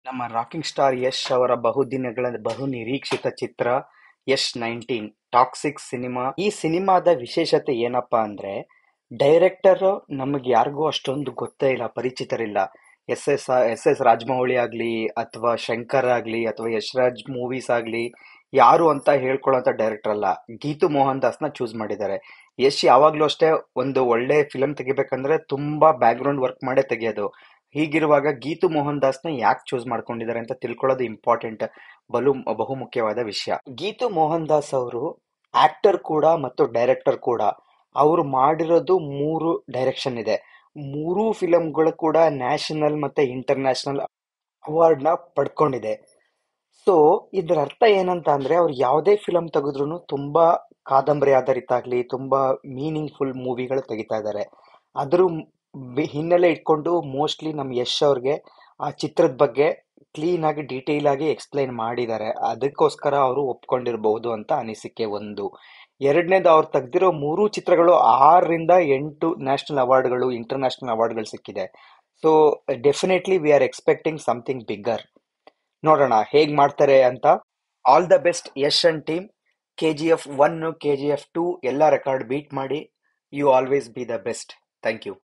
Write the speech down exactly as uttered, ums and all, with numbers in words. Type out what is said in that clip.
ನಮ್ಮ rocking star Yash ಅವರ ಬಹುದಿನಗಳ ಬಹು ನಿರೀಕ್ಷಿತ ಚಿತ್ರ ಯಶ್ ನೈನ್ಟೀನ್ ಟಾಕ್ಸಿಕ್ ಸಿನಿಮಾ. ಈ ಸಿನಿಮಾದ ವಿಶೇಷತೆ ಏನಪ್ಪಾ ಅಂದ್ರೆ, ಡೈರೆಕ್ಟರ್ ನಮಗೆ ಯಾರಿಗೂ ಅಷ್ಟೊಂದು ಗೊತ್ತೇ ಇಲ್ಲ, ಪರಿಚಿತರಿಲ್ಲ. S S S S Rajamouli ಆಗ್ಲಿ ಅಥವಾ ಶಂಕರ್ ಆಗ್ಲಿ ಅಥವಾ ಯಶ್ರಾಜ್ ಮೂವೀಸ್ ಆಗ್ಲಿ ಯಾರು ಅಂತ ಹೇಳ್ಕೊಳ್ಳೋಂಥ ಡೈರೆಕ್ಟರ್ ಅಲ್ಲ. ಗೀತು ಮೋಹನ್ ದಾಸ್ನ ಚೂಸ್ ಮಾಡಿದ್ದಾರೆ. ಯಶ್ ಯಾವಾಗ್ಲೂ ಅಷ್ಟೇ ಒಂದು ಒಳ್ಳೆ ಫಿಲಂ ತೆಗಿಬೇಕಂದ್ರೆ ತುಂಬಾ ಬ್ಯಾಕ್ ಗ್ರೌಂಡ್ ವರ್ಕ್ ಮಾಡೇ ತೆಗಿಯೋದು. ಹೀಗಿರುವಾಗ ಗೀತು ಮೋಹನ್ ದಾಸ್ನ ಯಾಕೆ ಚೂಸ್ ಮಾಡ್ಕೊಂಡಿದ್ದಾರೆ ಅಂತ ತಿಳ್ಕೊಳ್ಳೋದು ಇಂಪಾರ್ಟೆಂಟ್, ಬಲು ಬಹುಮುಖ್ಯವಾದ ವಿಷಯ. ಗೀತು ಮೋಹನ್ ದಾಸ್ ಅವರು ಆಕ್ಟರ್ ಕೂಡ ಮತ್ತು ಡೈರೆಕ್ಟರ್ ಕೂಡ. ಅವರು ಮಾಡಿರೋದು ಮೂರು ಡೈರೆಕ್ಷನ್ ಇದೆ. ಮೂರೂ ಫಿಲಂಗಳು ಕೂಡ ನ್ಯಾಷನಲ್ ಮತ್ತೆ ಇಂಟರ್ನ್ಯಾಷನಲ್ ಅವಾರ್ಡ್ನ ಪಡ್ಕೊಂಡಿದೆ. ಸೊ ಇದರ ಅರ್ಥ ಏನಂತ ಅಂದ್ರೆ, ಅವ್ರು ಯಾವುದೇ ಫಿಲಂ ತೆಗೆದ್ರು ತುಂಬಾ ಕಾದಂಬರಿ ಆಧಾರಿತ ಆಗ್ಲಿ, ತುಂಬಾ ಮೀನಿಂಗ್ಫುಲ್ ಮೂವಿಗಳು ತೆಗಿತಾ ಇದ್ದಾರೆ. ಅದ್ರ ಬಿ- ಹಿನ್ನೆಲೆ ಇಟ್ಕೊಂಡು ಮೋಸ್ಟ್ಲಿ ನಮ್ಮ ಯಶ್ ಅವ್ರಿಗೆ ಆ ಚಿತ್ರದ ಬಗ್ಗೆ ಕ್ಲೀನ್ ಆಗಿ ಡೀಟೇಲ್ ಆಗಿ ಎಕ್ಸ್ಪ್ಲೈನ್ ಮಾಡಿದ್ದಾರೆ. ಅದಕ್ಕೋಸ್ಕರ ಅವರು ಒಪ್ಕೊಂಡಿರಬಹುದು ಅಂತ ಅನಿಸಿಕೆ ಒಂದು. ಎರಡನೇದು, ಅವ್ರು ತೆಗ್ದಿರೋ ಮೂರು ಚಿತ್ರಗಳು ಆರರಿಂದ ಎಂಟು ನ್ಯಾಷನಲ್ ಅವಾರ್ಡ್ಗಳು, ಇಂಟರ್ನ್ಯಾಷನಲ್ ಅವಾರ್ಡ್ಗಳು ಸಿಕ್ಕಿದೆ. So definitely we are expecting something bigger. ನೋಡೋಣ ಹೇಗ್ ಮಾಡ್ತಾರೆ ಅಂತ. All the best Yash and team. K G F one, K G F two ಎಲ್ಲ ರೆಕಾರ್ಡ್ ಬೀಟ್ ಮಾಡಿ. You always be the best. Thank you.